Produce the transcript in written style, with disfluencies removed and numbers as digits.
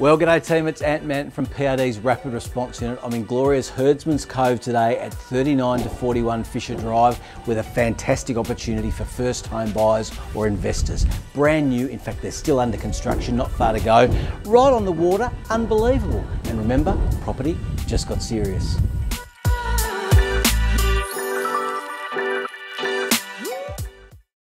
Well, g'day team, it's Manton from PRD's Rapid Response Unit. I'm in glorious Herdsmans Cove today at 39 to 41 Fisher Drive with a fantastic opportunity for first home buyers or investors. Brand new, in fact they're still under construction, not far to go. Right on the water, unbelievable. And remember, property just got serious.